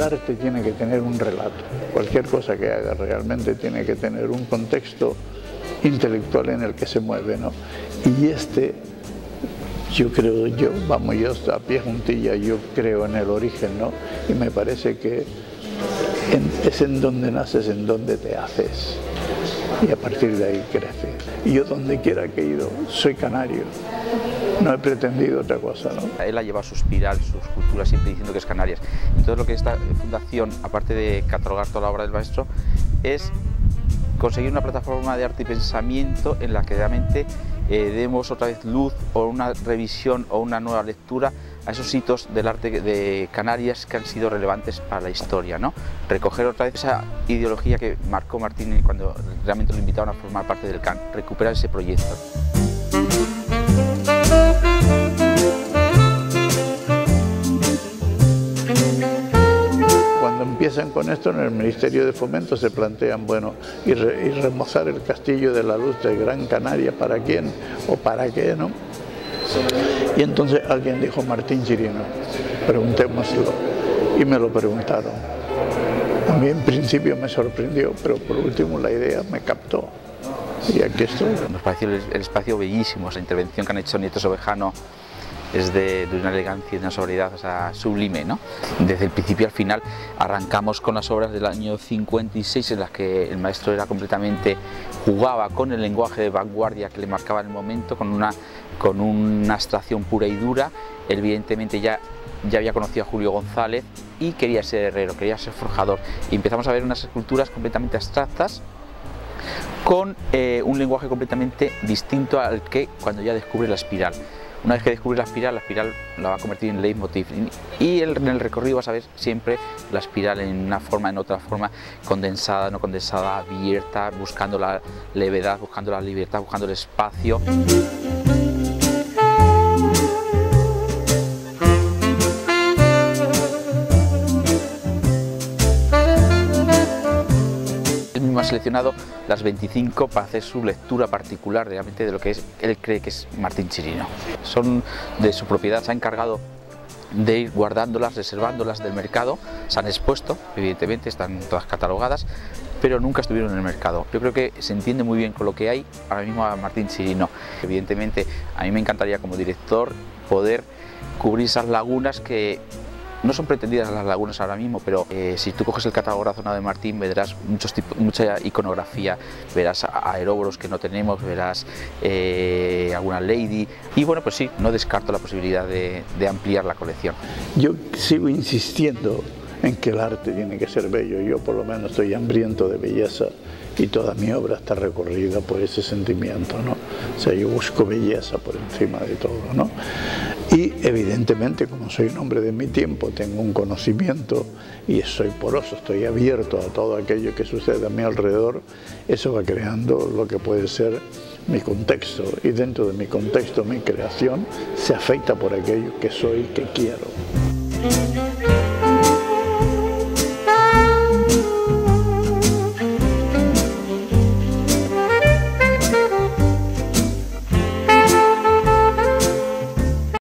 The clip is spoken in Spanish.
arte tiene que tener un relato. Cualquier cosa que haga realmente tiene que tener un contexto intelectual en el que se mueve, ¿no? Y yo creo, yo a pie juntilla, yo creo en el origen, ¿no? Y me parece que es en donde naces, en donde te haces. Y a partir de ahí creces. Y yo donde quiera que he ido, soy canario. No he pretendido otra cosa, ¿no? Él ha llevado su espiral, su escultura, siempre diciendo que es Canarias. Entonces lo que esta fundación, aparte de catalogar toda la obra del maestro, es conseguir una plataforma de arte y pensamiento en la que realmente demos otra vez luz o una revisión o una nueva lectura a esos hitos del arte de Canarias que han sido relevantes para la historia, ¿no? Recoger otra vez esa ideología que marcó Martín cuando realmente lo invitaron a formar parte del CAN, recuperar ese proyecto. Empiezan con esto, en el Ministerio de Fomento se plantean, bueno, y remozar el Castillo de la Luz de Gran Canaria, ¿para quién o para qué, no? Y entonces alguien dijo Martín Chirino, preguntémoslo, y me lo preguntaron. A mí en principio me sorprendió, pero por último la idea me captó, y aquí estoy. Nos pareció el espacio bellísimo, esa intervención que han hecho Nieto Sobejano es de una elegancia y de una sobriedad, o sea, sublime, ¿no? Desde el principio al final arrancamos con las obras del año 56 en las que el maestro era completamente, jugaba con el lenguaje de vanguardia que le marcaba en el momento, con una abstracción pura y dura. Él evidentemente ya había conocido a Julio González y quería ser herrero, quería ser forjador. Y empezamos a ver unas esculturas completamente abstractas con un lenguaje completamente distinto al que cuando ya descubre la espiral. Una vez que descubre la espiral la va a convertir en leitmotiv y en el recorrido vas a ver siempre la espiral en una forma, en otra forma, condensada, no condensada, abierta, buscando la levedad, buscando la libertad, buscando el espacio. Ha seleccionado las 25 para hacer su lectura particular realmente de lo que él cree que es Martín Chirino. Son de su propiedad, se ha encargado de ir guardándolas, reservándolas del mercado, se han expuesto, evidentemente están todas catalogadas, pero nunca estuvieron en el mercado. Yo creo que se entiende muy bien con lo que hay ahora mismo a Martín Chirino. Evidentemente a mí me encantaría como director poder cubrir esas lagunas que no son pretendidas las lagunas ahora mismo, pero si tú coges el catálogo razonado de Martín verás mucha iconografía, verás aeróboros que no tenemos, verás alguna lady y bueno, pues sí, no descarto la posibilidad de ampliar la colección. Yo sigo insistiendo en que el arte tiene que ser bello, yo por lo menos estoy hambriento de belleza y toda mi obra está recorrida por ese sentimiento, ¿no? O sea, yo busco belleza por encima de todo, ¿no? Y evidentemente, como soy un hombre de mi tiempo, tengo un conocimiento y soy poroso, estoy abierto a todo aquello que sucede a mi alrededor, eso va creando lo que puede ser mi contexto y dentro de mi contexto, mi creación se afecta por aquello que soy, que quiero.